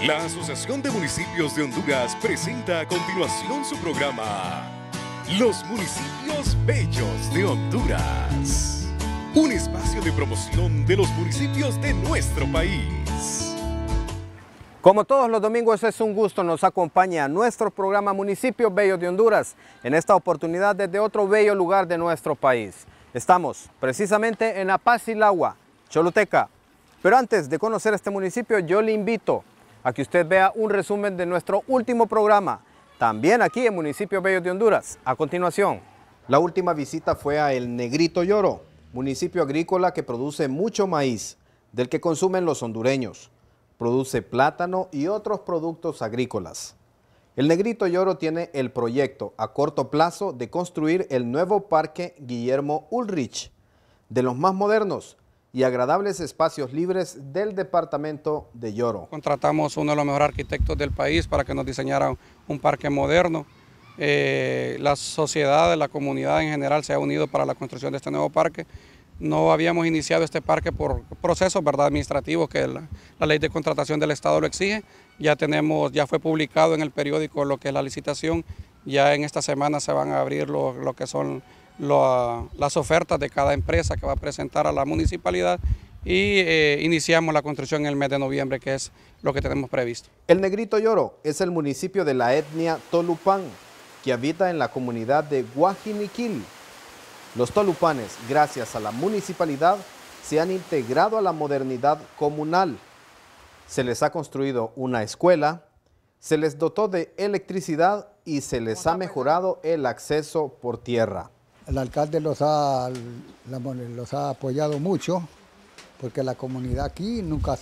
La Asociación de Municipios de Honduras presenta a continuación su programa Los Municipios Bellos de Honduras. Un espacio de promoción de los municipios de nuestro país. Como todos los domingos es un gusto, nos acompaña nuestro programa Municipios Bellos de Honduras, en esta oportunidad desde otro bello lugar de nuestro país. Estamos precisamente en Apazilagua, Choluteca. Pero antes de conocer este municipio, yo le invito a que usted vea un resumen de nuestro último programa, también aquí en Municipios Bellos de Honduras. A continuación, la última visita fue a El Negrito Lloro, municipio agrícola que produce mucho maíz, del que consumen los hondureños. Produce plátano y otros productos agrícolas. El Negrito Lloro tiene el proyecto a corto plazo de construir el nuevo Parque Guillermo Ulrich, de los más modernos y agradables espacios libres del departamento de Lloro. Contratamos uno de los mejores arquitectos del país para que nos diseñara un parque moderno. La sociedad, la comunidad en general se ha unido para la construcción de este nuevo parque. No habíamos iniciado este parque por procesos, ¿verdad?, administrativos que la ley de contratación del Estado lo exige. Ya fue publicado en el periódico lo que es la licitación. Ya en esta semana se van a abrir lo que son las ofertas de cada empresa que va a presentar a la municipalidad y iniciamos la construcción en el mes de noviembre, que es lo que tenemos previsto. El Negrito Lloro es el municipio de la etnia Tolupán, que habita en la comunidad de Guajiniquil. Los tolupanes, gracias a la municipalidad, se han integrado a la modernidad comunal. Se les ha construido una escuela, se les dotó de electricidad y se les ha mejorado el acceso por tierra. El alcalde los ha apoyado mucho, porque la comunidad aquí nunca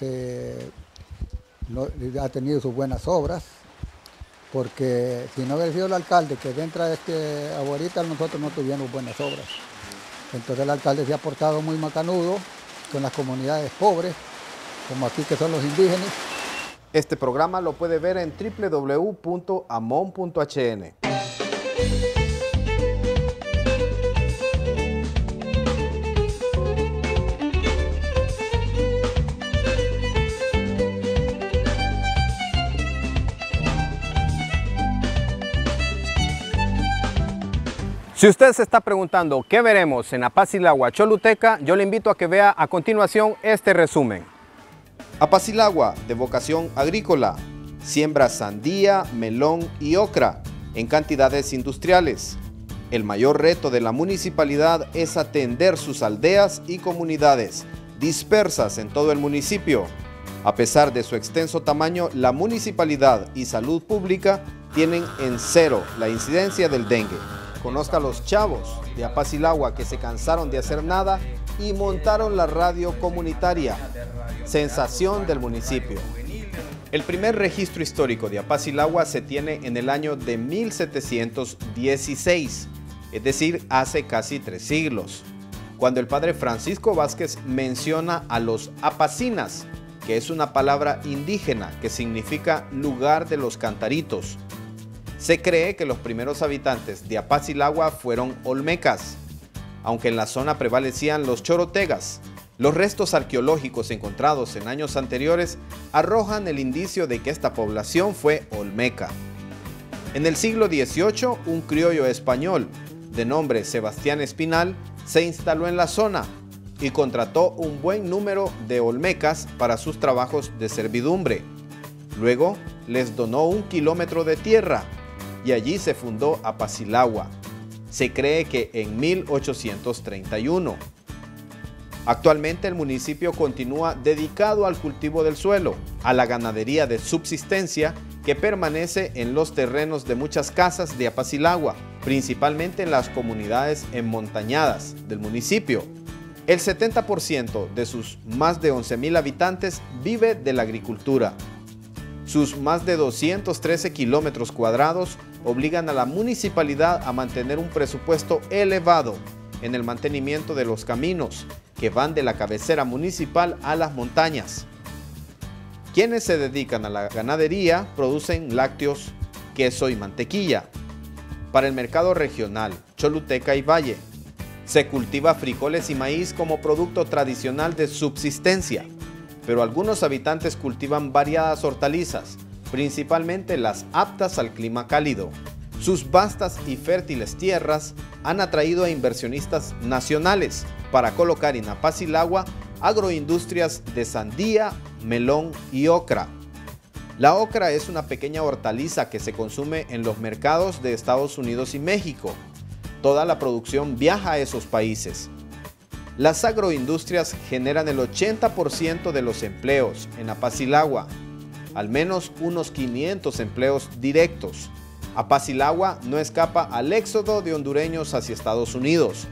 ha tenido sus buenas obras, porque si no hubiera sido el alcalde que entra ahorita, nosotros no tuviéramos buenas obras. Entonces el alcalde se ha portado muy macanudo con las comunidades pobres, como aquí que son los indígenas. Este programa lo puede ver en www.amon.hn. Si usted se está preguntando qué veremos en Apazilagua, Choluteca, yo le invito a que vea a continuación este resumen. Apazilagua, de vocación agrícola, siembra sandía, melón y ocra en cantidades industriales. El mayor reto de la municipalidad es atender sus aldeas y comunidades dispersas en todo el municipio. A pesar de su extenso tamaño, la municipalidad y salud pública tienen en cero la incidencia del dengue. Conozca a los chavos de Apazilagua que se cansaron de hacer nada y montaron la radio comunitaria, sensación del municipio. El primer registro histórico de Apazilagua se tiene en el año de 1716, es decir, hace casi 3 siglos, cuando el padre Francisco Vázquez menciona a los apacinas, que es una palabra indígena que significa lugar de los cantaritos. Se cree que los primeros habitantes de Apazilagua fueron olmecas, aunque en la zona prevalecían los chorotegas. Los restos arqueológicos encontrados en años anteriores arrojan el indicio de que esta población fue olmeca. En el siglo XVIII, un criollo español, de nombre Sebastián Espinal, se instaló en la zona y contrató un buen número de olmecas para sus trabajos de servidumbre. Luego les donó 1 kilómetro de tierra y allí se fundó Apazilagua. Se cree que en 1831. Actualmente el municipio continúa dedicado al cultivo del suelo, a la ganadería de subsistencia que permanece en los terrenos de muchas casas de Apazilagua, principalmente en las comunidades emmontañadas del municipio. El 70% de sus más de 11,000 habitantes vive de la agricultura. Sus más de 213 kilómetros cuadrados obligan a la municipalidad a mantener un presupuesto elevado en el mantenimiento de los caminos que van de la cabecera municipal a las montañas. Quienes se dedican a la ganadería producen lácteos, queso y mantequilla. Para el mercado regional, Choluteca y Valle, se cultiva frijoles y maíz como producto tradicional de subsistencia. pero algunos habitantes cultivan variadas hortalizas, principalmente las aptas al clima cálido. Sus vastas y fértiles tierras han atraído a inversionistas nacionales para colocar en Apasilagua agroindustrias de sandía, melón y ocra. La ocra es una pequeña hortaliza que se consume en los mercados de Estados Unidos y México. Toda la producción viaja a esos países. Las agroindustrias generan el 80% de los empleos en Apasilagua, al menos unos 500 empleos directos. Apasilagua no escapa al éxodo de hondureños hacia Estados Unidos.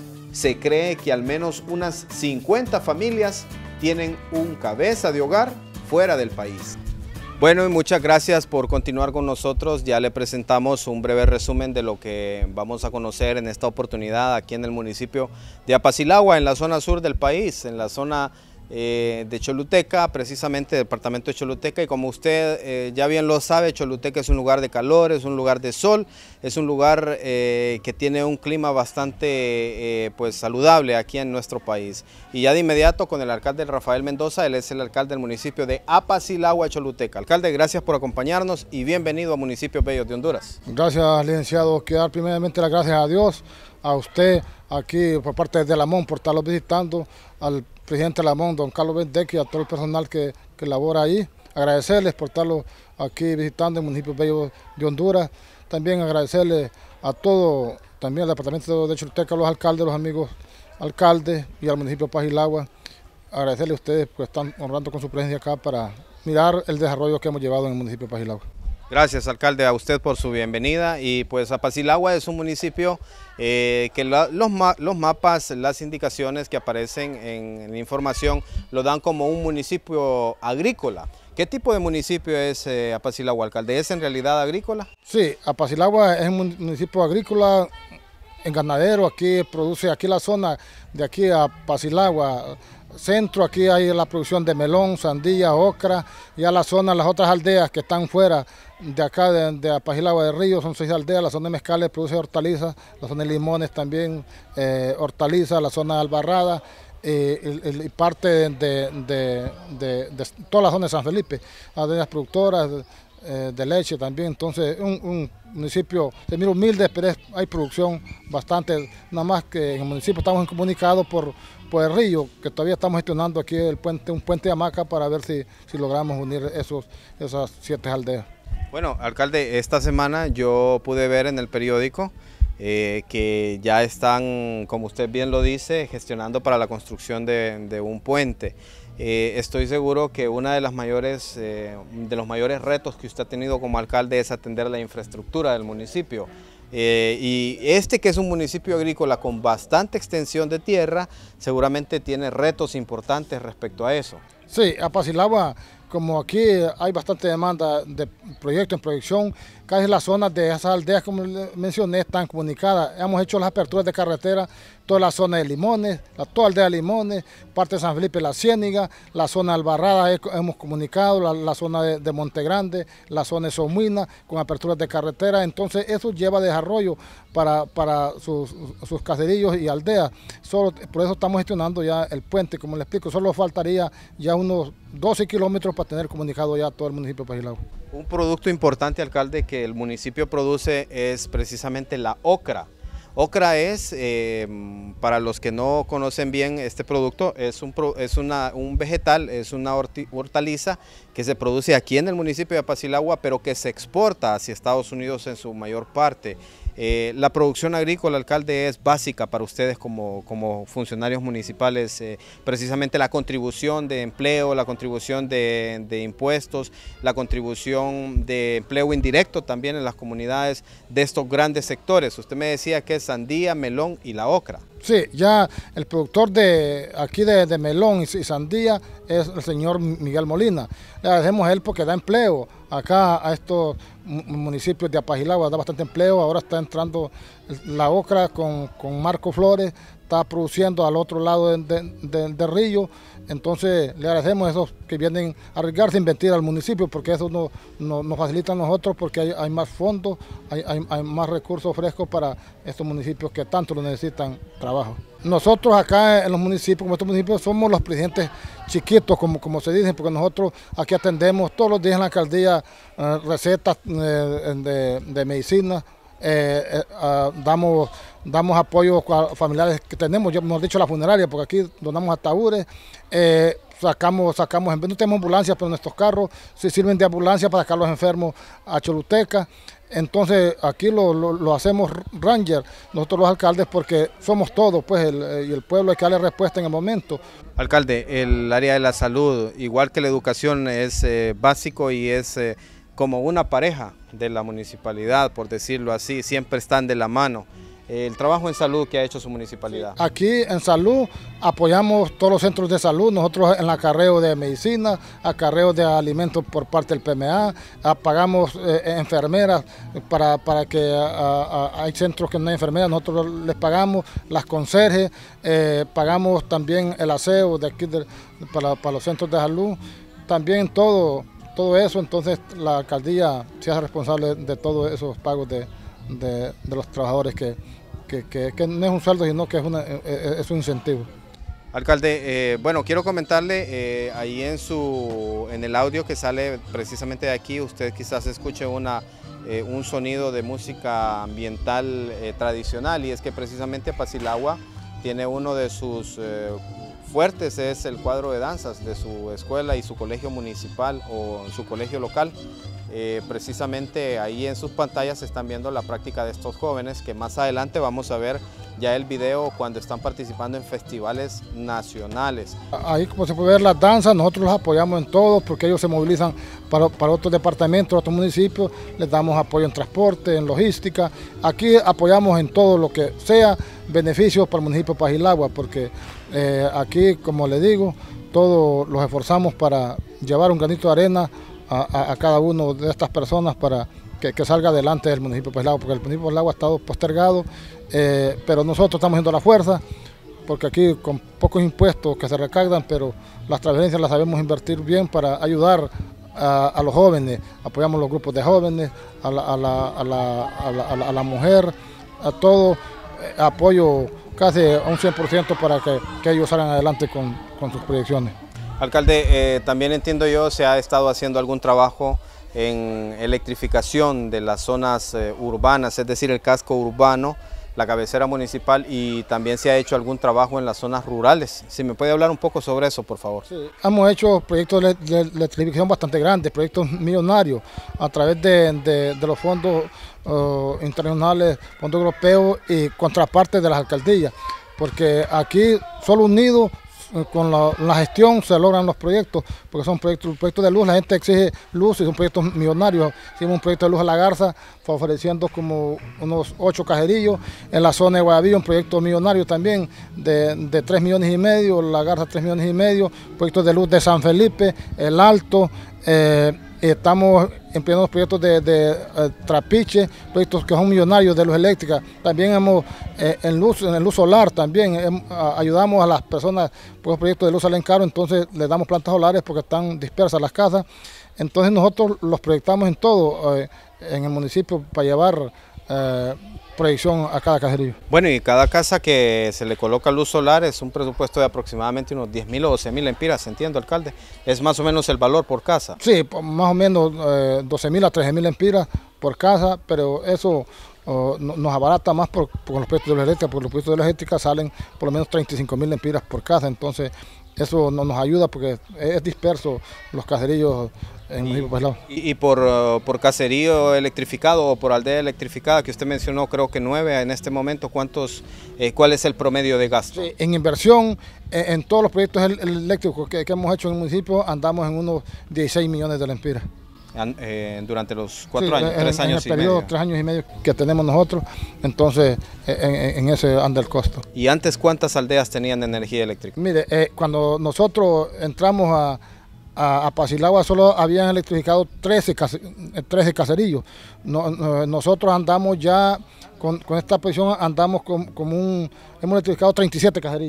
Se cree que al menos unas 50 familias tienen un cabeza de hogar fuera del país. Bueno, y muchas gracias por continuar con nosotros. Ya le presentamos un breve resumen de lo que vamos a conocer en esta oportunidad aquí en el municipio de Apasilagua, en la zona sur del país, en la zona de Choluteca, precisamente departamento de Choluteca, y como usted ya bien lo sabe, Choluteca es un lugar de calor, es un lugar de sol, es un lugar que tiene un clima bastante pues saludable aquí en nuestro país. Y ya de inmediato con el alcalde Rafael Mendoza, él es el alcalde del municipio de Apasilagua, Choluteca. Alcalde, gracias por acompañarnos y bienvenido a Municipios Bellos de Honduras. Gracias, licenciado. Quiero dar primeramente las gracias a Dios, a usted aquí por parte de Lamón por estarlos visitando, al presidente Lamón, don Carlos Bendeque, y a todo el personal que labora ahí. Agradecerles por estarlos aquí visitando el municipio bello de Honduras. También agradecerles a todo, también al departamento de Choluteca, a los alcaldes, los amigos alcaldes y al municipio de Apasilagua. Agradecerles a ustedes que están honrando con su presencia acá para mirar el desarrollo que hemos llevado en el municipio de Apasilagua. Gracias, alcalde, a usted por su bienvenida. Y pues Apasilagua es un municipio que los mapas, las indicaciones que aparecen en la información lo dan como un municipio agrícola. ¿Qué tipo de municipio es Apasilagua, alcalde? ¿Es en realidad agrícola? Sí, Apasilagua es un municipio agrícola, en ganadero. Aquí produce, aquí la zona de aquí a Apasilagua centro, aquí hay la producción de melón, sandía, ocra. Ya la zona, las otras aldeas que están fuera de acá de Apasilagua de Río, son 6 aldeas. La zona de Mezcales produce hortalizas, la zona de Limones también hortalizas, la zona de Albarrada y parte de toda la zona de San Felipe, aldeas productoras de leche también. Entonces un municipio se mira humilde, pero hay producción bastante. Nada más que en el municipio estamos incomunicados por el río, que todavía estamos gestionando aquí un puente de hamaca para ver si logramos unir esas 7 aldeas. Bueno, alcalde, esta semana yo pude ver en el periódico que ya están, como usted bien lo dice, gestionando para la construcción de un puente. Estoy seguro que uno de los mayores retos que usted ha tenido como alcalde es atender la infraestructura del municipio. Y que es un municipio agrícola con bastante extensión de tierra, seguramente tiene retos importantes respecto a eso. Sí, Apasilagua, como aquí hay bastante demanda de proyectos en proyección, casi las zonas de esas aldeas, como mencioné, están comunicadas. Hemos hecho las aperturas de carretera, toda la zona de Limones, toda aldea de Limones, parte de San Felipe, la Ciéniga, la zona de Albarrada hemos comunicado, la zona de Monte Grande, la zona de Somuina, con aperturas de carretera. Entonces eso lleva desarrollo para sus caseríos y aldeas. Por eso estamos gestionando ya el puente, como le explico. Solo faltaría ya unos 12 kilómetros para tener comunicado ya todo el municipio de Apasilagua. Un producto importante, alcalde, que el municipio produce es precisamente la ocra. Ocra es, para los que no conocen bien este producto, es un vegetal, es una hortaliza que se produce aquí en el municipio de Apasilagua, pero que se exporta hacia Estados Unidos en su mayor parte. La producción agrícola, alcalde, es básica para ustedes como funcionarios municipales, precisamente la contribución de empleo, la contribución de impuestos, la contribución de empleo indirecto también en las comunidades de estos grandes sectores. Usted me decía que es sandía, melón y la ocra. Sí, ya el productor de aquí de melón y sandía es el señor Miguel Molina. Le agradecemos a él porque da empleo acá a estos municipios de Apasilagua, da bastante empleo. Ahora está entrando la ocra con Marco Flores, está produciendo al otro lado del río. Entonces le agradecemos a esos que vienen a arriesgarse a invertir al municipio, porque eso nos facilita a nosotros, porque hay más fondos, hay más recursos frescos para estos municipios que tanto lo necesitan trabajo. nosotros acá en los municipios, como estos municipios, somos los presidentes chiquitos, como se dice, porque nosotros aquí atendemos todos los días en la alcaldía recetas de medicina, damos apoyo a familiares que tenemos, ya hemos dicho la funeraria, porque aquí donamos ataúdes, sacamos, no tenemos ambulancias, pero nuestros carros sí sirven de ambulancia para sacar a los enfermos a Choluteca. Entonces aquí lo hacemos Ranger, nosotros los alcaldes, porque somos todos, pues, y el pueblo hay que darle respuesta en el momento. Alcalde, el área de la salud, igual que la educación, es básico y es como una pareja de la municipalidad, por decirlo así, siempre están de la mano. El trabajo en salud que ha hecho su municipalidad. Aquí en salud apoyamos todos los centros de salud, nosotros en el acarreo de medicina, acarreo de alimentos por parte del PMA, pagamos enfermeras para que hay centros que no hay enfermeras, nosotros les pagamos, las conserjes, pagamos también el aseo de aquí para los centros de salud, también todo eso. Entonces la alcaldía se hace responsable de todos esos pagos de los trabajadores, que no es un sueldo, sino que es un incentivo. Alcalde, bueno, quiero comentarle, ahí en el audio que sale precisamente de aquí, usted quizás escuche un sonido de música ambiental tradicional, y es que precisamente Apacilagua tiene uno de sus fuertes, es el cuadro de danzas de su escuela y su colegio municipal o su colegio local. Precisamente ahí en sus pantallas están viendo la práctica de estos jóvenes, que más adelante vamos a ver ya el video cuando están participando en festivales nacionales. Ahí, como se puede ver, las danzas nosotros los apoyamos en todo, porque ellos se movilizan para otros departamentos, otros municipios, les damos apoyo en transporte, en logística. Aquí apoyamos en todo lo que sea beneficios para el municipio de Apacilagua, porque aquí, como le digo, todos los esforzamos para llevar un granito de arena a cada uno de estas personas para que salga adelante el municipio de Apacilagua, porque el municipio de Apacilagua ha estado postergado, pero nosotros estamos haciendo la fuerza, porque aquí con pocos impuestos que se recaudan, pero las transferencias las sabemos invertir bien para ayudar a los jóvenes, apoyamos los grupos de jóvenes, a la mujer, a todo, apoyo casi a un 100% para que ellos salgan adelante con sus proyecciones. Alcalde, también entiendo yo, se ha estado haciendo algún trabajo en electrificación de las zonas urbanas, es decir, el casco urbano, la cabecera municipal, y también se ha hecho algún trabajo en las zonas rurales. Si me puede hablar un poco sobre eso, por favor. Sí, hemos hecho proyectos de electrificación bastante grandes, proyectos millonarios, a través de los fondos internacionales, fondos europeos y contrapartes de las alcaldías, porque aquí solo unidos con la gestión se logran los proyectos, porque son proyectos de luz, la gente exige luz y son proyectos millonarios. Hicimos un proyecto de luz a La Garza, ofreciendo como unos 8 cajerillos, en la zona de Guayabillo un proyecto millonario también de 3,5 millones, La Garza 3,5 millones, proyectos de luz de San Felipe, El Alto, estamos empleando los proyectos de Trapiche, proyectos que son millonarios de luz eléctrica. También hemos, en el luz solar también, ayudamos a las personas por los proyectos de luz salen caros, entonces les damos plantas solares porque están dispersas las casas. Entonces nosotros los proyectamos en todo, en el municipio, para llevar proyección a cada caserío. Bueno, y cada casa que se le coloca luz solar es un presupuesto de aproximadamente unos 10,000 o 12,000 lempiras, entiendo, alcalde. ¿Es más o menos el valor por casa? Sí, más o menos 12,000 a 13,000 lempiras por casa, pero eso nos abarata más con los proyectos de luz eléctrica, porque los proyectos de luz eléctrica salen por lo menos 35,000 lempiras por casa, entonces eso nos ayuda porque es disperso los caserillos en el municipio de Apacilagua. Y por caserío electrificado o por aldea electrificada, que usted mencionó, creo que 9 en este momento, ¿cuál es el promedio de gasto? Sí, en inversión, en todos los proyectos eléctricos que hemos hecho en el municipio, andamos en unos 16 millones de lempiras. Durante los 4 años, 3 años y medio. En el periodo 3 años y medio que tenemos nosotros, entonces en ese anda el costo. ¿Y antes cuántas aldeas tenían energía eléctrica? Mire, cuando nosotros entramos a Apacilagua solo habían electrificado 13 caserillos. Nosotros andamos ya, con esta posición andamos hemos electrificado 37 caserillos.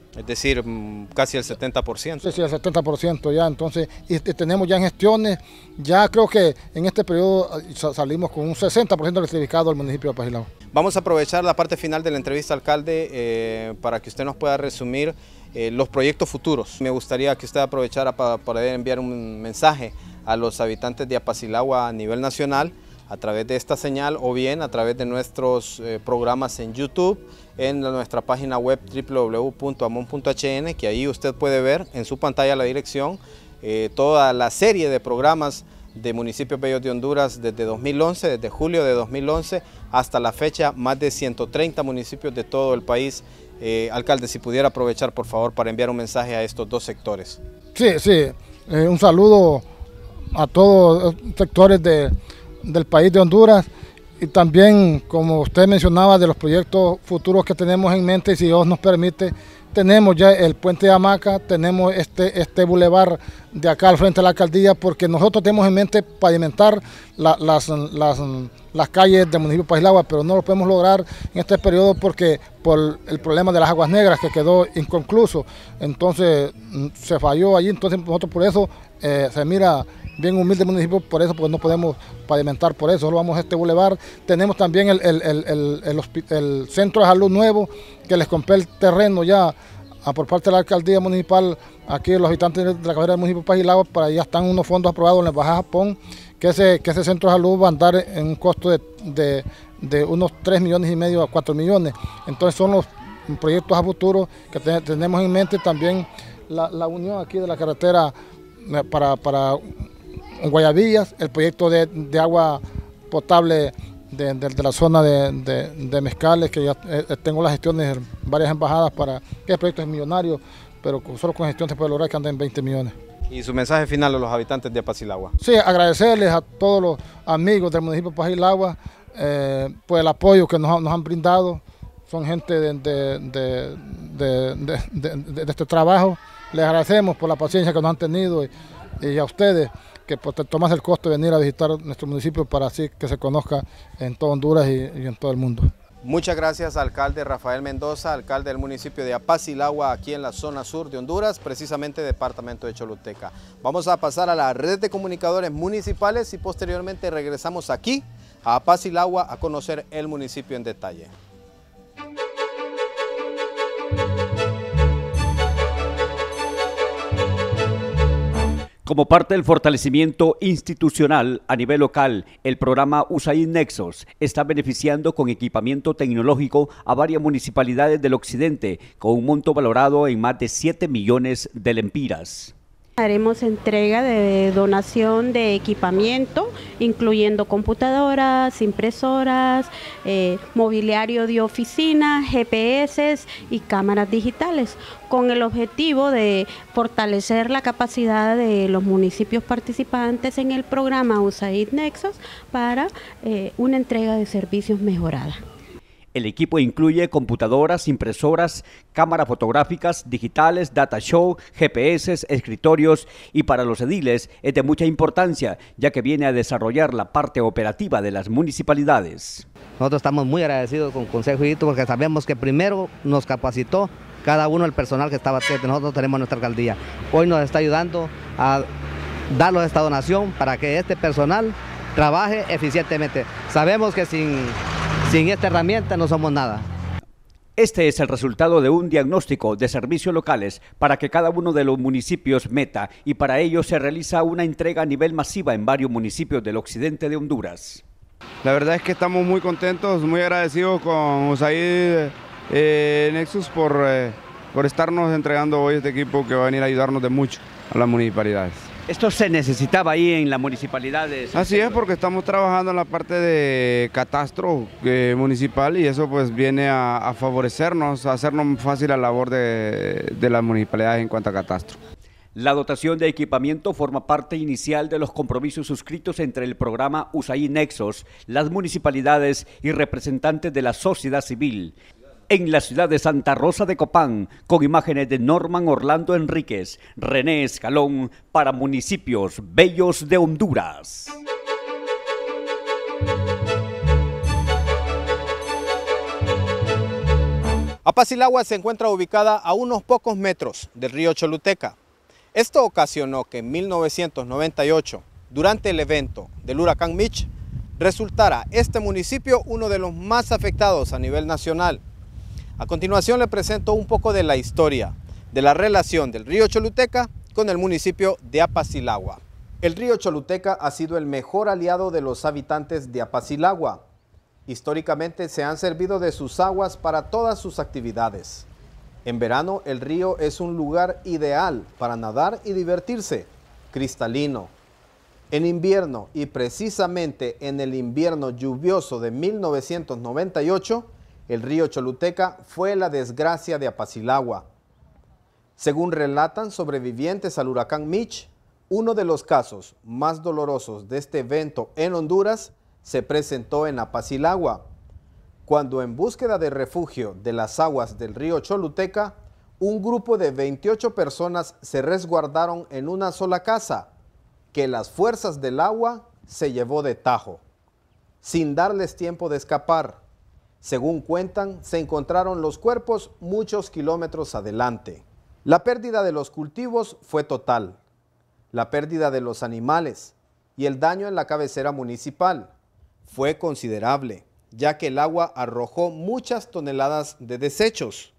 Es decir, casi el 70%. Sí, el 70% ya, entonces, y tenemos ya en gestiones, ya creo que en este periodo salimos con un 60% electrificado al municipio de Apasilagua. Vamos a aprovechar la parte final de la entrevista, alcalde, para que usted nos pueda resumir los proyectos futuros. Me gustaría que usted aprovechara para poder enviar un mensaje a los habitantes de Apasilagua a nivel nacional, a través de esta señal o bien a través de nuestros programas en YouTube, en nuestra página web www.amon.hn, que ahí usted puede ver en su pantalla la dirección, toda la serie de programas de Municipios Bellos de Honduras desde 2011, desde julio de 2011 hasta la fecha, más de 130 municipios de todo el país. Alcalde, si pudiera aprovechar por favor para enviar un mensaje a estos dos sectores. Sí, un saludo a todos los sectores del país de Honduras y también, como usted mencionaba, de los proyectos futuros que tenemos en mente, si Dios nos permite, tenemos ya el puente de hamaca, tenemos este bulevar de acá al frente de la alcaldía, porque nosotros tenemos en mente pavimentar las calles del municipio de Apasilagua, pero no lo podemos lograr en este periodo porque por el problema de las aguas negras que quedó inconcluso, entonces se falló allí, entonces nosotros por eso se mira bien humilde el municipio, por eso pues no podemos pavimentar, por eso solo vamos a este bulevar. Tenemos también el centro de salud nuevo, que les compré el terreno ya por parte de la alcaldía municipal, aquí los habitantes de la cabecera del municipio de Apasilagua, para allá están unos fondos aprobados en la Embajada de Japón, que ese centro de salud va a andar en un costo de unos 3,5 millones a 4 millones. Entonces son los proyectos a futuro que tenemos en mente. También la unión aquí de la carretera para Guayabillas, el proyecto de agua potable de la zona de Mezcales, que ya tengo las gestiones en varias embajadas para que el proyecto es millonario, pero solo con gestión se puede lograr que ande en 20 millones. ¿Y su mensaje final a los habitantes de Apasilagua? Sí, agradecerles a todos los amigos del municipio de Apasilagua por el apoyo que nos han brindado. Son gente de este trabajo. Les agradecemos por la paciencia que nos han tenido y a ustedes que tomas el costo de venir a visitar nuestro municipio para así que se conozca en todo Honduras y en todo el mundo. Muchas gracias, alcalde Rafael Mendoza, alcalde del municipio de Apasilagua, aquí en la zona sur de Honduras, precisamente departamento de Choluteca. Vamos a pasar a la red de comunicadores municipales y posteriormente regresamos aquí a Apasilagua a conocer el municipio en detalle. Como parte del fortalecimiento institucional a nivel local, el programa USAID Nexos está beneficiando con equipamiento tecnológico a varias municipalidades del occidente, con un monto valorado en más de 7 millones de lempiras. Haremos entrega de donación de equipamiento, incluyendo computadoras, impresoras, mobiliario de oficina, GPS y cámaras digitales, con el objetivo de fortalecer la capacidad de los municipios participantes en el programa USAID Nexos para una entrega de servicios mejorada. El equipo incluye computadoras, impresoras, cámaras fotográficas, digitales, data show, GPS, escritorios y para los ediles es de mucha importancia ya que viene a desarrollar la parte operativa de las municipalidades. Nosotros estamos muy agradecidos con Consejo Hidro porque sabemos que primero nos capacitó cada uno el personal que estaba aquí. Nosotros tenemos nuestra alcaldía. Hoy nos está ayudando a darnos esta donación para que este personal trabaje eficientemente. Sabemos que sin esta herramienta no somos nada. Este es el resultado de un diagnóstico de servicios locales para que cada uno de los municipios meta y para ello se realiza una entrega a nivel masiva en varios municipios del occidente de Honduras. La verdad es que estamos muy contentos, muy agradecidos con USAID Nexus por estarnos entregando hoy este equipo que va a venir a ayudarnos de mucho a las municipalidades. ¿Esto se necesitaba ahí en la municipalidad? Así es, porque estamos trabajando en la parte de catastro municipal y eso pues viene a favorecernos, a hacernos fácil la labor de las municipalidades en cuanto a catastro. La dotación de equipamiento forma parte inicial de los compromisos suscritos entre el programa USAID Nexos, las municipalidades y representantes de la sociedad civil. En la ciudad de Santa Rosa de Copán, con imágenes de Norman Orlando Enríquez, René Escalón, para Municipios Bellos de Honduras. Apacilagua se encuentra ubicada a unos pocos metros del río Choluteca. Esto ocasionó que en 1998, durante el evento del huracán Mitch, resultara este municipio uno de los más afectados a nivel nacional. A continuación le presento un poco de la historia de la relación del río Choluteca con el municipio de Apacilagua. El río Choluteca ha sido el mejor aliado de los habitantes de Apacilagua. Históricamente se han servido de sus aguas para todas sus actividades. En verano el río es un lugar ideal para nadar y divertirse, cristalino. En invierno, y precisamente en el invierno lluvioso de 1998, el río Choluteca fue la desgracia de Apacilagua. Según relatan sobrevivientes al huracán Mitch, uno de los casos más dolorosos de este evento en Honduras se presentó en Apacilagua, cuando en búsqueda de refugio de las aguas del río Choluteca, un grupo de 28 personas se resguardaron en una sola casa, que las fuerzas del agua se llevó de tajo, sin darles tiempo de escapar. Según cuentan, se encontraron los cuerpos muchos kilómetros adelante. La pérdida de los cultivos fue total, la pérdida de los animales y el daño en la cabecera municipal fue considerable, ya que el agua arrojó muchas toneladas de desechos.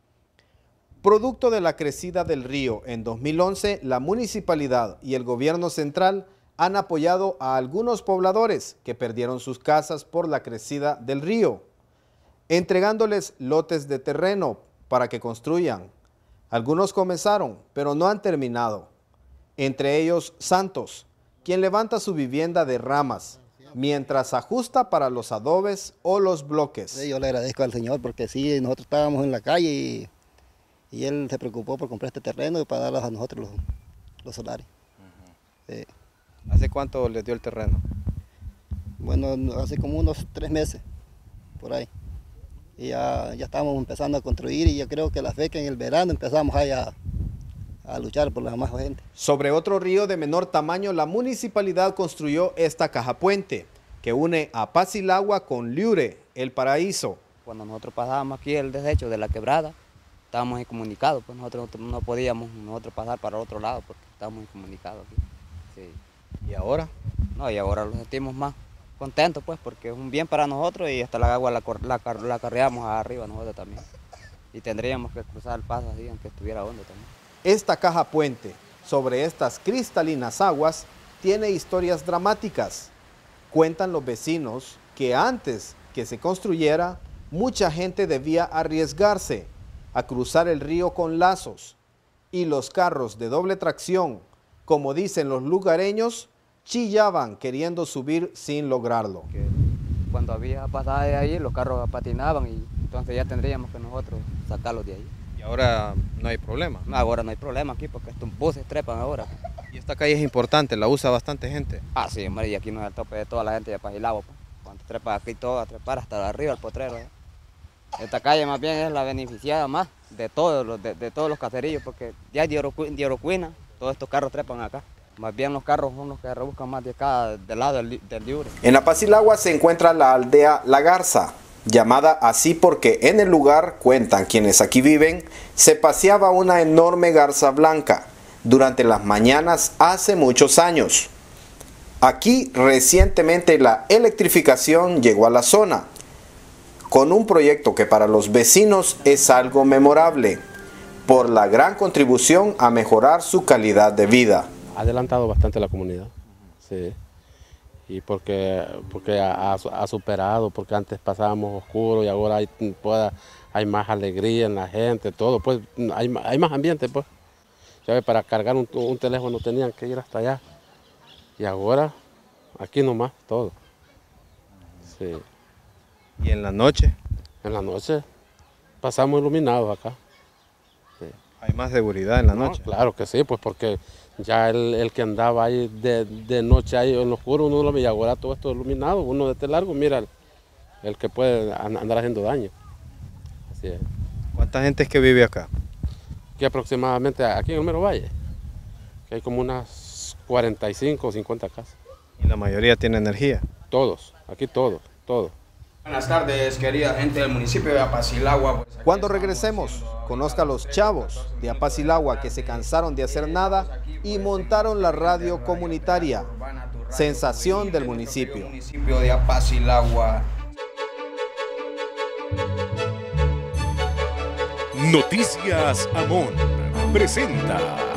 Producto de la crecida del río en 2011, la municipalidad y el gobierno central han apoyado a algunos pobladores que perdieron sus casas por la crecida del río, entregándoles lotes de terreno para que construyan. Algunos comenzaron, pero no han terminado. Entre ellos Santos, quien levanta su vivienda de ramas, mientras ajusta para los adobes o los bloques. Yo le agradezco al Señor porque sí, nosotros estábamos en la calle y Él se preocupó por comprar este terreno y para darlos a nosotros los solares. Sí. ¿Hace cuánto les dio el terreno? Bueno, hace como unos 3 meses, por ahí. Y ya estábamos empezando a construir y yo creo que la fe que en el verano empezamos ahí a luchar por la más gente. Sobre otro río de menor tamaño, la municipalidad construyó esta caja puente que une a Apacilagua con Liure, El Paraíso. Cuando nosotros pasábamos aquí el desecho de la quebrada, estábamos incomunicados, pues nosotros no podíamos pasar para el otro lado porque estábamos incomunicados aquí. Sí. ¿Y ahora? No, y ahora los sentimos más contentos pues porque es un bien para nosotros y hasta la agua la carreamos arriba nosotros también. Y tendríamos que cruzar el paso así aunque estuviera hondo también. Esta caja puente sobre estas cristalinas aguas tiene historias dramáticas. Cuentan los vecinos que antes que se construyera, mucha gente debía arriesgarse a cruzar el río con lazos y los carros de doble tracción, como dicen los lugareños, chillaban queriendo subir sin lograrlo. Cuando había pasaje ahí, los carros patinaban y entonces ya tendríamos que nosotros sacarlos de ahí. ¿Y ahora no hay problema? No, ahora no hay problema aquí porque estos buses trepan ahora. ¿Y esta calle es importante? ¿La usa bastante gente? Ah, sí, hombre, y aquí no es el tope de toda la gente de Apacilagua. Pues. Cuando trepa aquí todo a trepar hasta arriba, el potrero. Esta calle más bien es la beneficiada más de todos los caserillos porque ya de Orocuina, todos estos carros trepan acá. Más bien los carros son los que rebuscan más de acá, del lado del Liure. En Apacilagua se encuentra la aldea La Garza, llamada así porque en el lugar, cuentan quienes aquí viven, se paseaba una enorme garza blanca durante las mañanas hace muchos años. Aquí recientemente la electrificación llegó a la zona, con un proyecto que para los vecinos es algo memorable, por la gran contribución a mejorar su calidad de vida. Ha adelantado bastante la comunidad, sí, y porque ha superado, porque antes pasábamos oscuro y ahora hay más alegría en la gente, todo, pues hay más ambiente, pues. Ya ves, para cargar un teléfono tenían que ir hasta allá, y ahora aquí nomás todo, sí. ¿Y en la noche? En la noche pasamos iluminados acá. Sí. ¿Hay más seguridad en la noche? Claro que sí, pues porque ya el que andaba ahí de noche ahí en lo oscuro, uno lo veía, ahora todo esto iluminado, uno de este largo, mira el que puede andar haciendo daño. Así es. ¿Cuánta gente es que vive acá? Aquí aproximadamente, aquí en el Mero Valle, que hay como unas 45 o 50 casas. ¿Y la mayoría tiene energía? Todos, aquí todos. Buenas tardes, querida gente del municipio de Apacilagua. Cuando regresemos, conozca a los chavos de Apacilagua que se cansaron de hacer nada y montaron la radio comunitaria. Sensación del municipio. Municipio de Apacilagua. Noticias Amón presenta.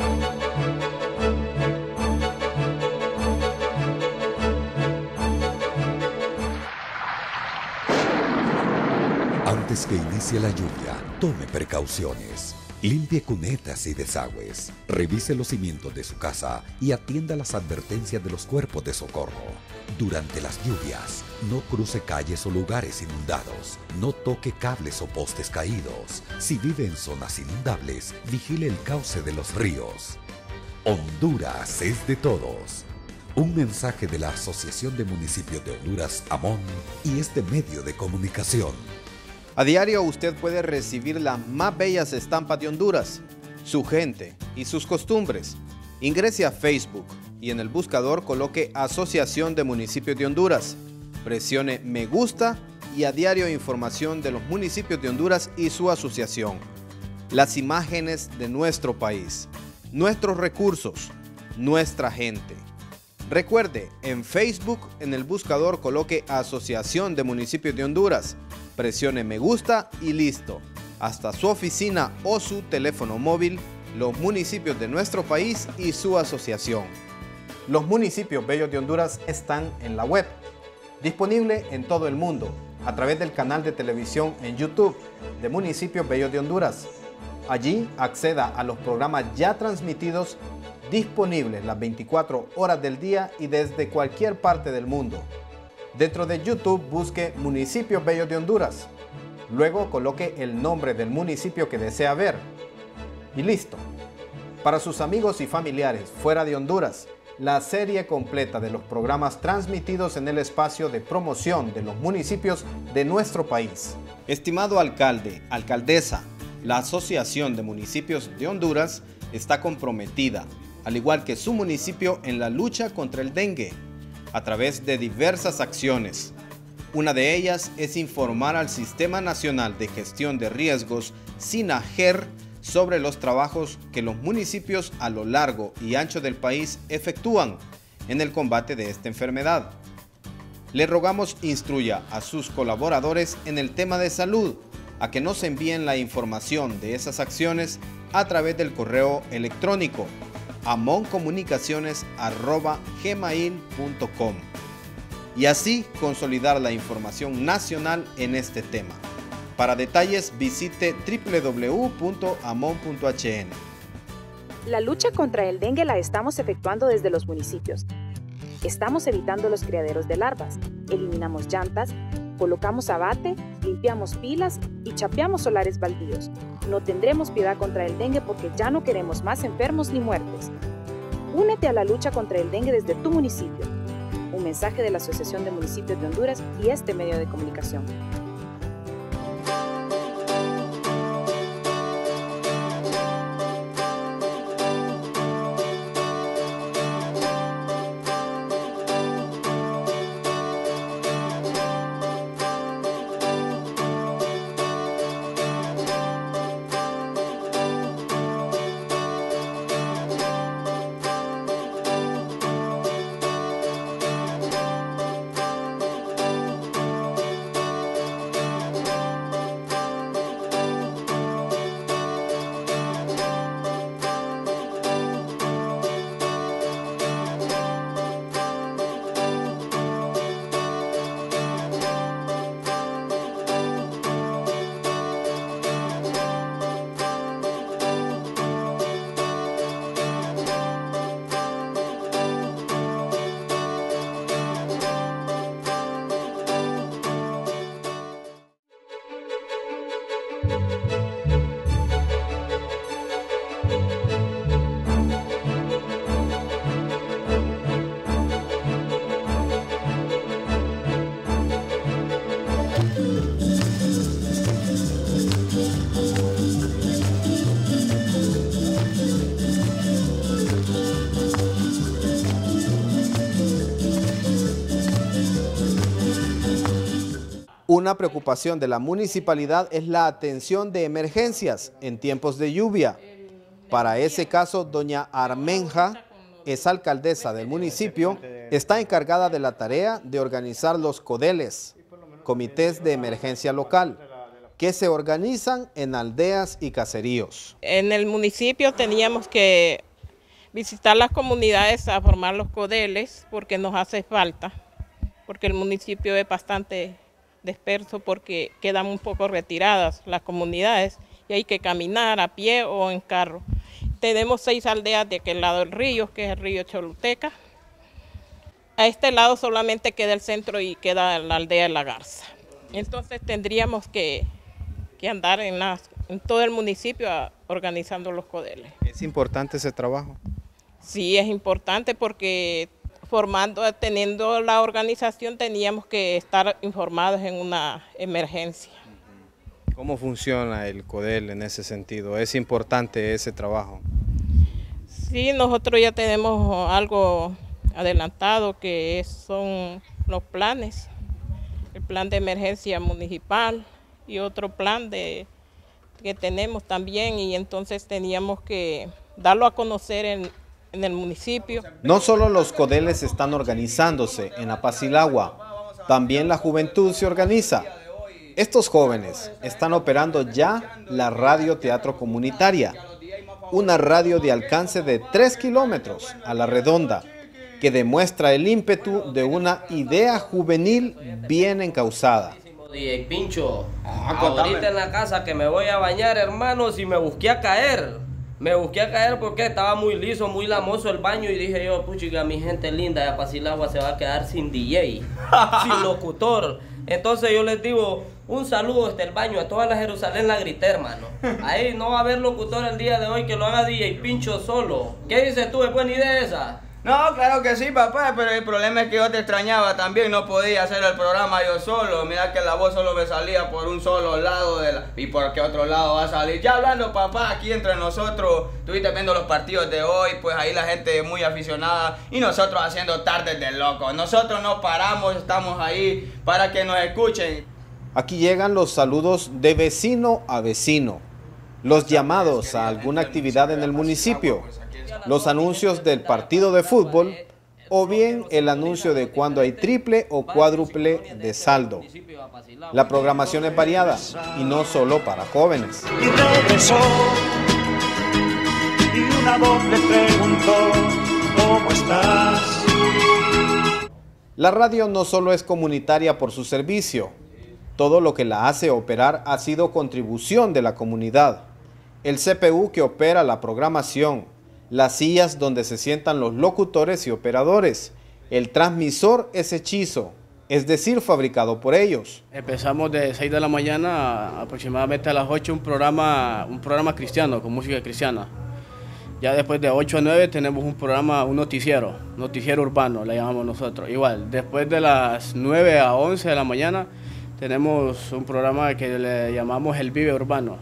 Antes que inicie la lluvia, tome precauciones. Limpie cunetas y desagües. Revise los cimientos de su casa y atienda las advertencias de los cuerpos de socorro. Durante las lluvias, no cruce calles o lugares inundados. No toque cables o postes caídos. Si vive en zonas inundables, vigile el cauce de los ríos. Honduras es de todos. Un mensaje de la Asociación de Municipios de Honduras, AMON, y este medio de comunicación. A diario usted puede recibir las más bellas estampas de Honduras, su gente y sus costumbres. Ingrese a Facebook y en el buscador coloque Asociación de Municipios de Honduras. Presione me gusta y a diario información de los municipios de Honduras y su asociación. Las imágenes de nuestro país, nuestros recursos, nuestra gente. Recuerde, en Facebook en el buscador coloque Asociación de Municipios de Honduras. Presione me gusta y listo. Hasta su oficina o su teléfono móvil, los municipios de nuestro país y su asociación. Los municipios bellos de Honduras están en la web, disponible en todo el mundo, a través del canal de televisión en YouTube de Municipios Bellos de Honduras. Allí acceda a los programas ya transmitidos, disponibles las 24 horas del día y desde cualquier parte del mundo. Dentro de YouTube busque Municipios Bellos de Honduras. Luego coloque el nombre del municipio que desea ver. Y listo. Para sus amigos y familiares fuera de Honduras, la serie completa de los programas transmitidos en el espacio de promoción de los municipios de nuestro país. Estimado alcalde, alcaldesa, la Asociación de Municipios de Honduras está comprometida, al igual que su municipio, en la lucha contra el dengue, a través de diversas acciones. Una de ellas es informar al Sistema Nacional de Gestión de Riesgos, SINAGER, sobre los trabajos que los municipios a lo largo y ancho del país efectúan en el combate de esta enfermedad. Le rogamos instruya a sus colaboradores en el tema de salud a que nos envíen la información de esas acciones a través del correo electrónico amoncomunicaciones@gmail.com y así consolidar la información nacional en este tema. Para detalles visite www.amon.hn. La lucha contra el dengue la estamos efectuando desde los municipios. Estamos evitando los criaderos de larvas, eliminamos llantas, colocamos abate, limpiamos pilas y chapeamos solares baldíos. No tendremos piedad contra el dengue porque ya no queremos más enfermos ni muertes. Únete a la lucha contra el dengue desde tu municipio. Un mensaje de la Asociación de Municipios de Honduras y este medio de comunicación. Una preocupación de la municipalidad es la atención de emergencias en tiempos de lluvia. Para ese caso, doña Armenja, es alcaldesa del municipio, está encargada de la tarea de organizar los CODELES, comités de emergencia local, que se organizan en aldeas y caseríos. En el municipio teníamos que visitar las comunidades a formar los CODELES porque nos hace falta, porque el municipio es bastante disperso porque quedan un poco retiradas las comunidades y hay que caminar a pie o en carro. Tenemos 6 aldeas de aquel lado del río, que es el río Choluteca. A este lado solamente queda el centro y queda la aldea de La Garza. Entonces tendríamos que andar en todo el municipio organizando los CODELES. ¿Es importante ese trabajo? Sí, es importante porque teniendo la organización teníamos que estar informados en una emergencia. ¿Cómo funciona el CODEL en ese sentido? ¿Es importante ese trabajo? Sí, nosotros ya tenemos algo adelantado que son los planes, el plan de emergencia municipal y otro plan que tenemos también, y entonces teníamos que darlo a conocer en el municipio. No solo los CODELES están organizándose en Apasilagua, también la juventud se organiza. Estos jóvenes están operando ya la radio teatro comunitaria, una radio de alcance de 3 kilómetros a la redonda, que demuestra el ímpetu de una idea juvenil bien encauzada. DJ Pincho, ahorita en la casa que me voy a bañar, hermanos, y me busqué a caer. Me busqué a caer porque estaba muy liso, muy lamoso el baño, y dije yo, puchica, mi gente linda de Apasilagua se va a quedar sin DJ, sin locutor. Entonces yo les digo, un saludo desde el baño a toda la Jerusalén la grité, hermano. Ahí no va a haber locutor el día de hoy que lo haga DJ Pincho solo. ¿Qué dices tú? ¿Es buena idea esa? No, claro que sí, papá, pero el problema es que yo te extrañaba también, no podía hacer el programa yo solo. Mira que la voz solo me salía por un solo lado ¿y por qué otro lado va a salir? Ya hablando, papá, aquí entre nosotros, estuviste viendo los partidos de hoy, pues ahí la gente muy aficionada y nosotros haciendo tardes de locos. Nosotros no paramos, estamos ahí para que nos escuchen. Aquí llegan los saludos de vecino a vecino, los llamados a alguna actividad en el municipio, los anuncios del partido de fútbol o bien el anuncio de cuando hay triple o cuádruple de saldo. La programación es variada y no solo para jóvenes. Y regresó y una voz le preguntó, ¿cómo estás? La radio no solo es comunitaria por su servicio, todo lo que la hace operar ha sido contribución de la comunidad. El CPU que opera la programación, las sillas donde se sientan los locutores y operadores. El transmisor es hechizo, es decir, fabricado por ellos. Empezamos de 6 de la mañana aproximadamente a las 8 un programa cristiano, con música cristiana. Ya después de 8 a 9 tenemos un noticiero urbano, le llamamos nosotros. Igual, después de las 9 a 11 de la mañana tenemos un programa que le llamamos el Vive Urbano.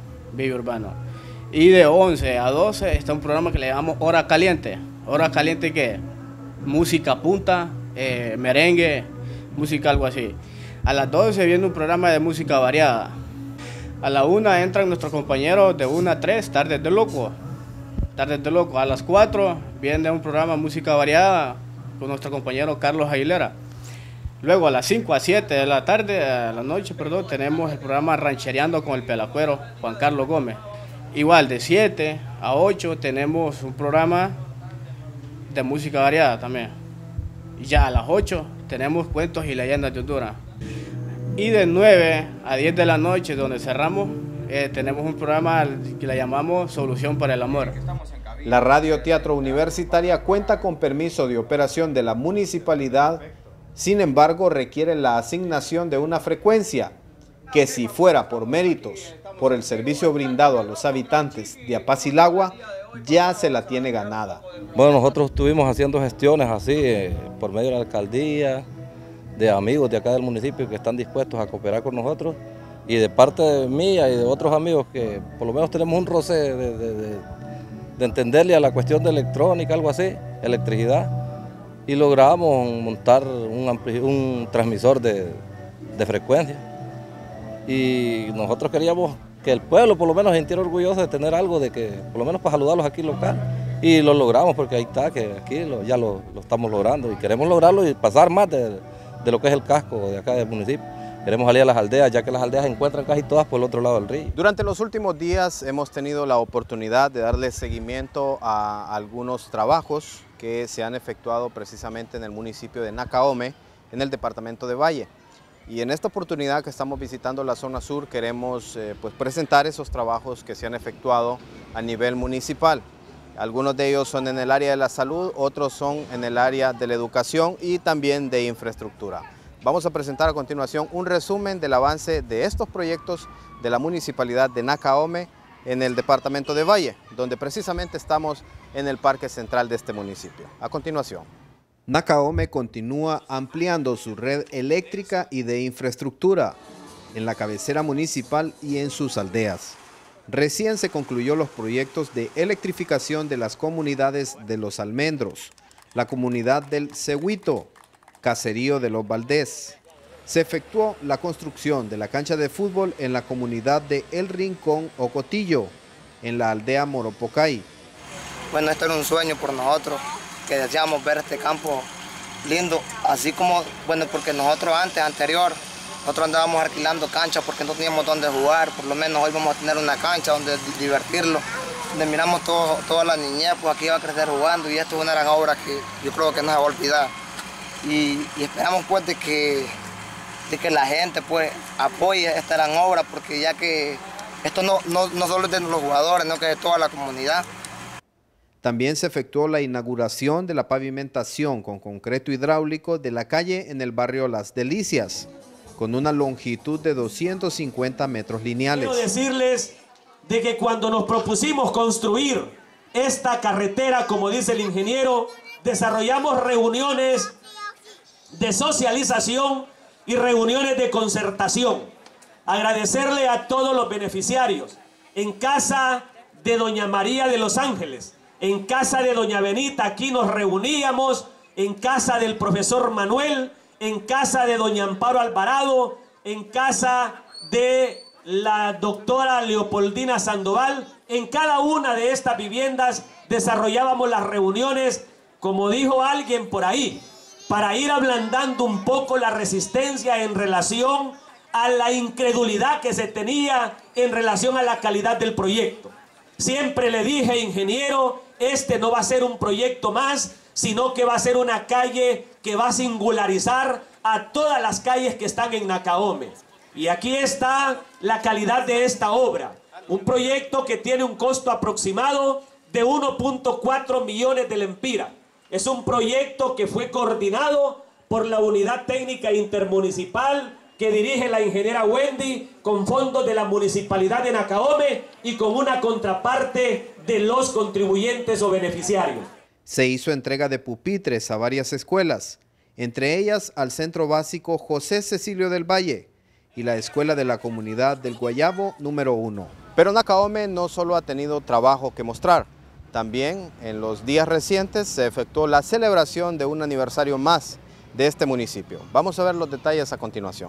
Y de 11 a 12 está un programa que le llamamos Hora Caliente. ¿Hora Caliente qué? Música punta, merengue, música algo así. A las 12 viene un programa de música variada. A la 1 entran nuestros compañeros de 1 a 3, Tardes de Loco. A las 4 viene un programa de música variada con nuestro compañero Carlos Aguilera. Luego a las 5 a 7 de la tarde, a la noche, tenemos el programa Ranchereando con el Pelacuero, Juan Carlos Gómez. Igual, de 7 a 8 tenemos un programa de música variada también. Y ya a las 8 tenemos Cuentos y Leyendas de Honduras. Y de 9 a 10 de la noche, donde cerramos, tenemos un programa que le llamamos Solución para el Amor. La Radio Teatro Universitaria cuenta con permiso de operación de la municipalidad, sin embargo requiere la asignación de una frecuencia que, si fuera por méritos, por el servicio brindado a los habitantes de Apasilagua, ya se la tiene ganada. Bueno, nosotros estuvimos haciendo gestiones así, por medio de la alcaldía, de amigos de acá del municipio que están dispuestos a cooperar con nosotros, y de parte mía y de otros amigos que por lo menos tenemos un roce de entenderle a la cuestión de electrónica, algo así, electricidad, y logramos montar un transmisor de frecuencia. y nosotros queríamos que el pueblo por lo menos se sintiera orgulloso de tener algo, de que por lo menos para saludarlos aquí local, y lo logramos porque ahí está, que aquí ya lo estamos logrando y queremos lograrlo y pasar más de lo que es el casco de acá del municipio. Queremos salir a las aldeas, ya que las aldeas se encuentran casi todas por el otro lado del río. Durante los últimos días hemos tenido la oportunidad de darle seguimiento a algunos trabajos que se han efectuado precisamente en el municipio de Nacaome, en el departamento de Valle. Y en esta oportunidad que estamos visitando la zona sur queremos pues presentar esos trabajos que se han efectuado a nivel municipal. Algunos de ellos son en el área de la salud, otros son en el área de la educación y también de infraestructura. Vamos a presentar a continuación un resumen del avance de estos proyectos de la municipalidad de Nacaome en el departamento de Valle, donde precisamente estamos en el parque central de este municipio. A continuación. Nacaome continúa ampliando su red eléctrica y de infraestructura en la cabecera municipal y en sus aldeas. Recién se concluyó los proyectos de electrificación de las comunidades de Los Almendros, la comunidad del Cehuito, Caserío de Los Valdés. Se efectuó la construcción de la cancha de fútbol en la comunidad de El Rincón Ocotillo, en la aldea Moropocay. Bueno, esto era un sueño por nosotros, que deseamos ver este campo lindo, así como, bueno, porque nosotros nosotros andábamos alquilando canchas porque no teníamos dónde jugar, por lo menos hoy vamos a tener una cancha donde divertirlo, donde miramos toda la niñez, pues aquí va a crecer jugando y esto es una gran obra que yo creo que no se va a olvidar. Y esperamos pues de que la gente pues apoye esta gran obra, porque ya que esto no solo es de los jugadores, sino que es de toda la comunidad. También se efectuó la inauguración de la pavimentación con concreto hidráulico de la calle en el barrio Las Delicias, con una longitud de 250 metros lineales. Quiero decirles de que cuando nos propusimos construir esta carretera, como dice el ingeniero, desarrollamos reuniones de socialización y reuniones de concertación. Agradecerle a todos los beneficiarios, en casa de doña María de Los Ángeles, en casa de doña Benita, aquí nos reuníamos, en casa del profesor Manuel, en casa de doña Amparo Alvarado, en casa de la doctora Leopoldina Sandoval. En cada una de estas viviendas desarrollábamos las reuniones, como dijo alguien por ahí, para ir ablandando un poco la resistencia en relación a la incredulidad que se tenía en relación a la calidad del proyecto. Siempre le dije, ingeniero, este no va a ser un proyecto más, sino que va a ser una calle que va a singularizar a todas las calles que están en Nacaome. Y aquí está la calidad de esta obra. Un proyecto que tiene un costo aproximado de 1.4 millones de lempiras. Es un proyecto que fue coordinado por la Unidad Técnica Intermunicipal que dirige la ingeniera Wendy, con fondos de la Municipalidad de Nacaome y con una contraparte de los contribuyentes o beneficiarios. Se hizo entrega de pupitres a varias escuelas, entre ellas al Centro Básico José Cecilio del Valle y la Escuela de la Comunidad del Guayabo número 1. Pero Nacaome no solo ha tenido trabajo que mostrar, también en los días recientes se efectuó la celebración de un aniversario más de este municipio. Vamos a ver los detalles a continuación.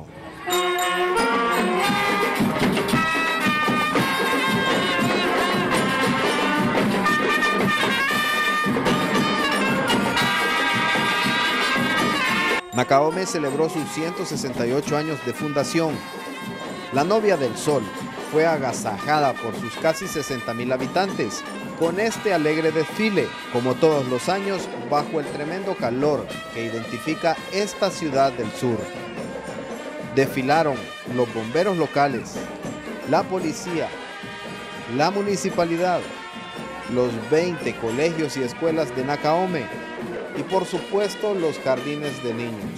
Nacaome celebró sus 168 años de fundación. La Novia del Sol fue agasajada por sus casi 60,000 habitantes con este alegre desfile, como todos los años, bajo el tremendo calor que identifica esta ciudad del sur. Desfilaron los bomberos locales, la policía, la municipalidad, los 20 colegios y escuelas de Nacaome y por supuesto los jardines de niños.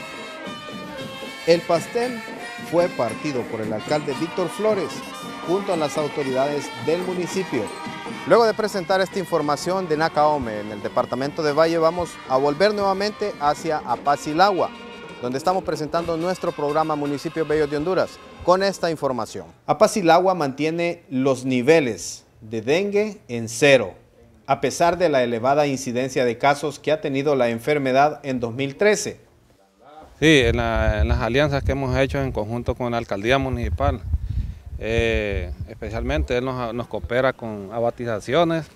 El pastel fue partido por el alcalde Víctor Flores junto a las autoridades del municipio. Luego de presentar esta información de Nacaome en el departamento de Valle, vamos a volver nuevamente hacia Apacilagua, donde estamos presentando nuestro programa Municipios Bellos de Honduras con esta información. Apacilagua mantiene los niveles de dengue en 0, a pesar de la elevada incidencia de casos que ha tenido la enfermedad en 2013. Sí, en las alianzas que hemos hecho en conjunto con la alcaldía municipal, especialmente él nos coopera con abatizaciones,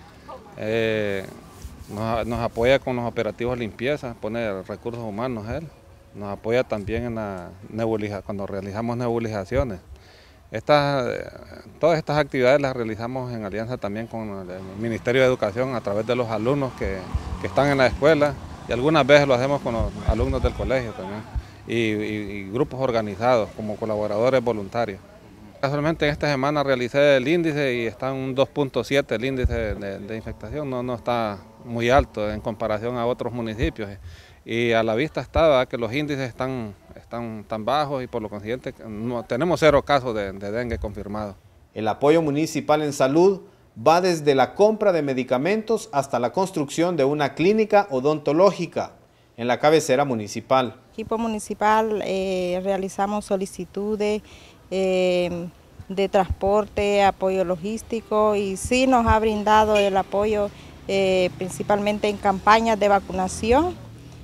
nos apoya con los operativos de limpieza, pone recursos humanos él, nos apoya también en cuando realizamos nebulizaciones. Todas estas actividades las realizamos en alianza también con el Ministerio de Educación a través de los alumnos que están en la escuela, y algunas veces lo hacemos con los alumnos del colegio también, y grupos organizados como colaboradores voluntarios. Casualmente en esta semana realicé el índice y está en un 2.7 el índice de infectación, no está muy alto en comparación a otros municipios. Y a la vista estaba que los índices están tan bajos y por lo consiguiente tenemos 0 casos de dengue confirmados. El apoyo municipal en salud va desde la compra de medicamentos hasta la construcción de una clínica odontológica en la cabecera municipal. Equipo municipal realizamos solicitudes de transporte, apoyo logístico, y sí nos ha brindado el apoyo principalmente en campañas de vacunación,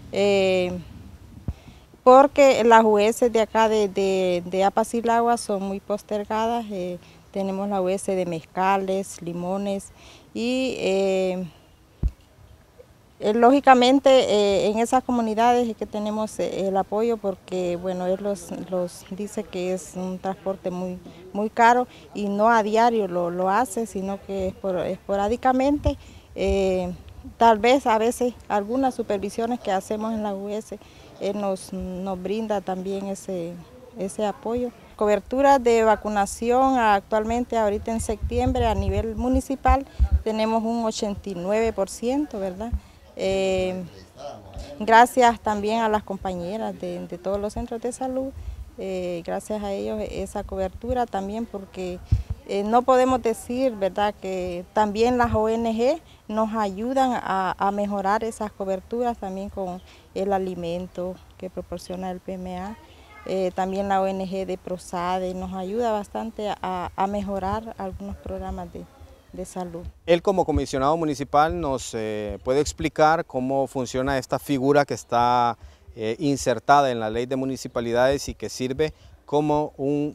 porque las UES de acá de Apacilagua son muy postergadas. Tenemos la UES de mezcales, limones y lógicamente en esas comunidades es que tenemos el apoyo, porque bueno, él los dice que es un transporte muy caro y no a diario lo hace, sino que esporádicamente, tal vez a veces algunas supervisiones que hacemos en la UES, él nos brinda también ese apoyo. Cobertura de vacunación actualmente, ahorita en septiembre a nivel municipal tenemos un 89%, ¿verdad? Gracias también a las compañeras de todos los centros de salud, gracias a ellos esa cobertura también, porque no podemos decir, ¿verdad?, que también las ONG nos ayudan a mejorar esas coberturas también con el alimento que proporciona el PMA. También la ONG de PROSADE nos ayuda bastante a mejorar algunos programas de salud. Él, como comisionado municipal, nos puede explicar cómo funciona esta figura que está insertada en la ley de municipalidades y que sirve como un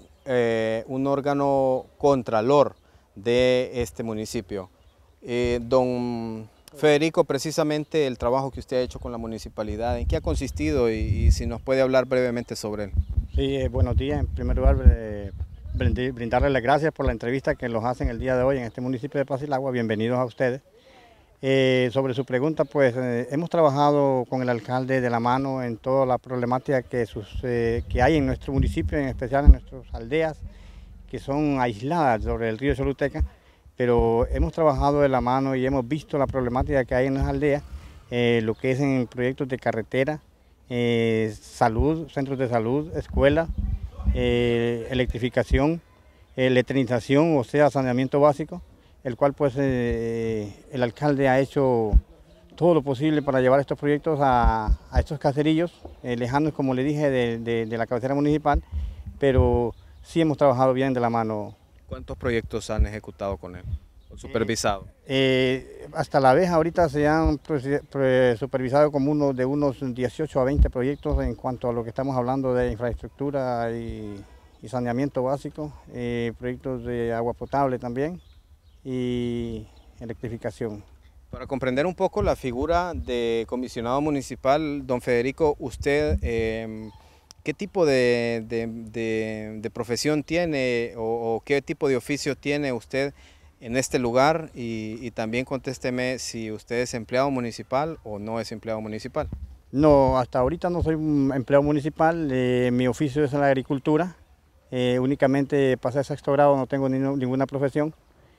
órgano contralor de este municipio. Don Federico, precisamente el trabajo que usted ha hecho con la municipalidad, ¿en qué ha consistido y si nos puede hablar brevemente sobre él? Sí, buenos días. En primer lugar, brindarles las gracias por la entrevista que nos hacen el día de hoy en este municipio de Apacilagua. Bienvenidos a ustedes. Sobre su pregunta, pues hemos trabajado con el alcalde de la mano en toda la problemática que hay en nuestro municipio, en especial en nuestras aldeas, que son aisladas sobre el río Choluteca, pero hemos trabajado de la mano y hemos visto la problemática que hay en las aldeas, lo que es en proyectos de carretera, salud, centros de salud, escuelas, electrificación, letrinización, o sea, saneamiento básico, el cual pues el alcalde ha hecho todo lo posible para llevar estos proyectos a estos caserillos lejanos, como le dije, de la cabecera municipal, pero sí hemos trabajado bien de la mano. ¿Cuántos proyectos han ejecutado con él, o supervisado? Hasta la vez ahorita se han supervisado como de unos 18 a 20 proyectos en cuanto a lo que estamos hablando de infraestructura y saneamiento básico, proyectos de agua potable también y electrificación. Para comprender un poco la figura de comisionado municipal, don Federico, usted, ¿qué tipo de profesión tiene o qué tipo de oficio tiene usted en este lugar? Y también contésteme si usted es empleado municipal o no es empleado municipal. No, hasta ahorita no soy un empleado municipal, mi oficio es en la agricultura, únicamente pasé a 6º grado, no tengo ninguna profesión,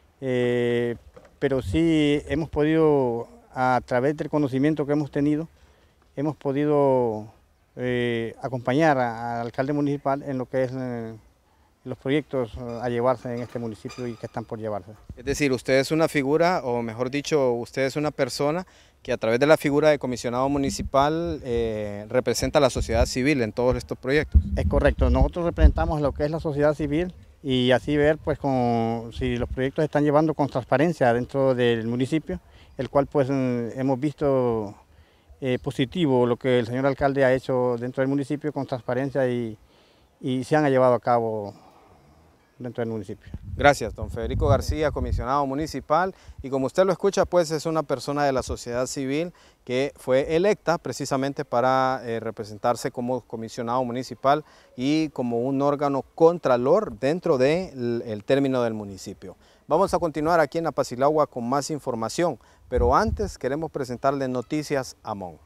pero sí hemos podido, a través del conocimiento que hemos tenido, hemos podido acompañar al alcalde municipal en lo que es los proyectos a llevarse en este municipio y que están por llevarse. Es decir, usted es una figura, o mejor dicho, usted es una persona que a través de la figura de comisionado municipal representa a la sociedad civil en todos estos proyectos. Es correcto, nosotros representamos lo que es la sociedad civil y así ver pues si los proyectos se están llevando con transparencia dentro del municipio, el cual pues hemos visto positivo lo que el señor alcalde ha hecho dentro del municipio con transparencia y se han llevado a cabo dentro del municipio. Gracias, don Federico García, comisionado municipal, y como usted lo escucha, pues es una persona de la sociedad civil que fue electa precisamente para representarse como comisionado municipal y como un órgano contralor dentro del término del municipio. Vamos a continuar aquí en Apacilagua con más información, pero antes queremos presentarle Noticias Amón.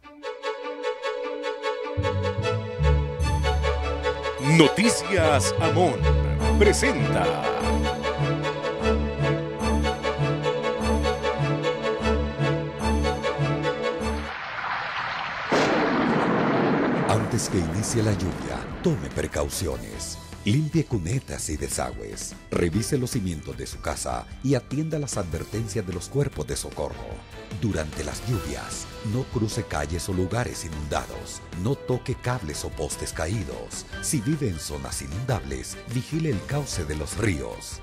Noticias Amón presenta. Antes que inicie la lluvia, tome precauciones. Limpie cunetas y desagües. Revise los cimientos de su casa y atienda las advertencias de los cuerpos de socorro. Durante las lluvias, no cruce calles o lugares inundados. No toque cables o postes caídos. Si vive en zonas inundables, vigile el cauce de los ríos.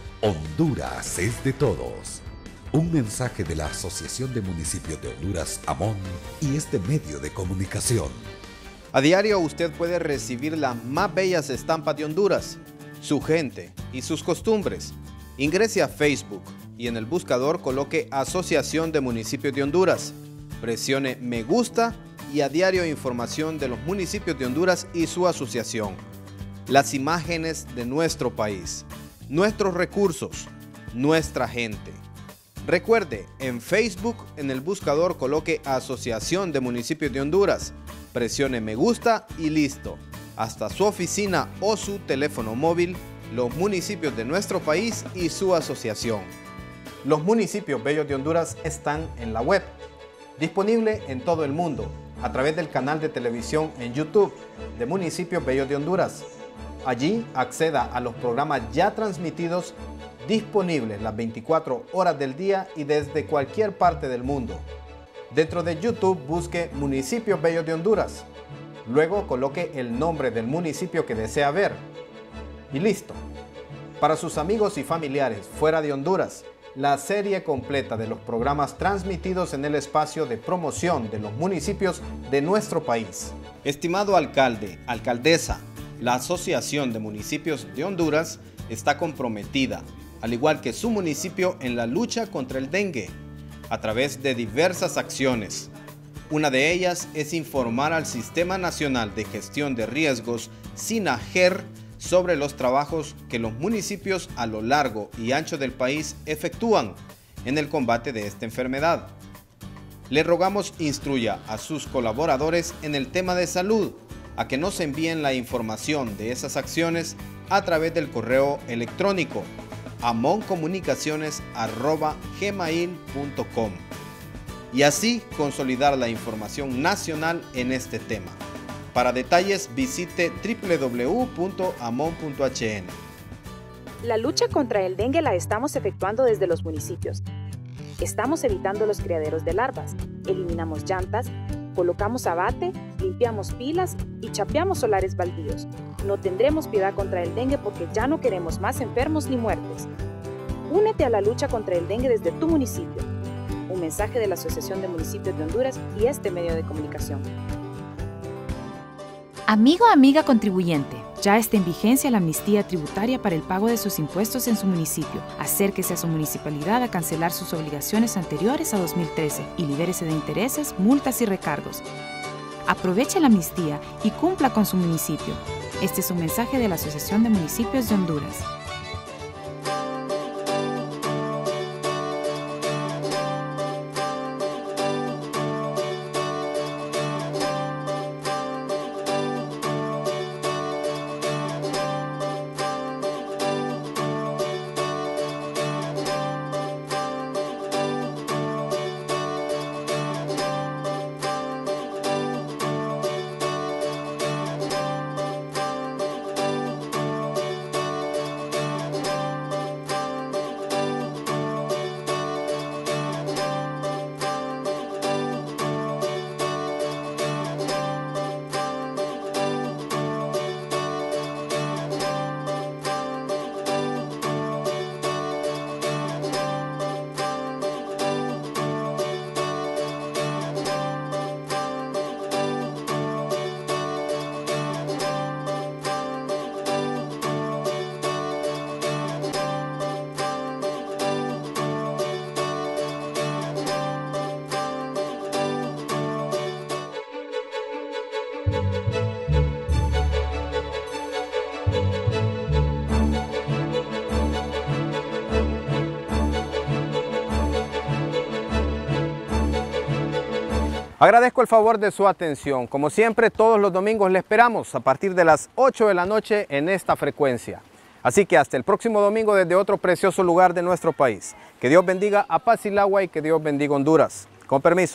Honduras es de todos. Un mensaje de la Asociación de Municipios de Honduras, AMON, y este medio de comunicación. A diario usted puede recibir las más bellas estampas de Honduras, su gente y sus costumbres. Ingrese a Facebook y en el buscador coloque Asociación de Municipios de Honduras. Presione me gusta y a diario información de los municipios de Honduras y su asociación. Las imágenes de nuestro país, nuestros recursos, nuestra gente. Recuerde, en Facebook en el buscador coloque Asociación de Municipios de Honduras. Presione me gusta y listo. Hasta su oficina o su teléfono móvil, los municipios de nuestro país y su asociación. Los municipios bellos de Honduras están en la web, disponible en todo el mundo, a través del canal de televisión en YouTube de Municipios Bellos de Honduras. Allí acceda a los programas ya transmitidos, disponibles las 24 horas del día y desde cualquier parte del mundo. Dentro de YouTube busque Municipios Bellos de Honduras. Luego coloque el nombre del municipio que desea ver. Y listo. Para sus amigos y familiares fuera de Honduras, la serie completa de los programas transmitidos en el espacio de promoción de los municipios de nuestro país. Estimado alcalde, alcaldesa, la Asociación de Municipios de Honduras está comprometida, al igual que su municipio, en la lucha contra el dengue, a través de diversas acciones. Una de ellas es informar al Sistema Nacional de Gestión de Riesgos, SINAGER, sobre los trabajos que los municipios a lo largo y ancho del país efectúan en el combate de esta enfermedad. Le rogamos instruya a sus colaboradores en el tema de salud a que nos envíen la información de esas acciones a través del correo electrónico amoncomunicaciones@gmail.com y así consolidar la información nacional en este tema. Para detalles visite www.amon.hn. La lucha contra el dengue la estamos efectuando desde los municipios. Estamos evitando los criaderos de larvas, eliminamos llantas, colocamos abate, limpiamos pilas y chapeamos solares baldíos. No tendremos piedad contra el dengue porque ya no queremos más enfermos ni muertes. Únete a la lucha contra el dengue desde tu municipio. Un mensaje de la Asociación de Municipios de Honduras y este medio de comunicación. Amigo, amiga contribuyente, ya está en vigencia la amnistía tributaria para el pago de sus impuestos en su municipio. Acérquese a su municipalidad a cancelar sus obligaciones anteriores a 2013 y libérese de intereses, multas y recargos. Aproveche la amnistía y cumpla con su municipio. Este es un mensaje de la Asociación de Municipios de Honduras. Agradezco el favor de su atención. Como siempre, todos los domingos le esperamos a partir de las 8 de la noche en esta frecuencia. Así que hasta el próximo domingo desde otro precioso lugar de nuestro país. Que Dios bendiga a Pazilagua y que Dios bendiga Honduras. Con permiso.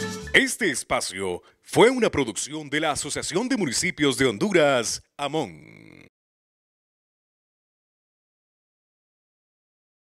Este espacio fue una producción de la Asociación de Municipios de Honduras, AMON.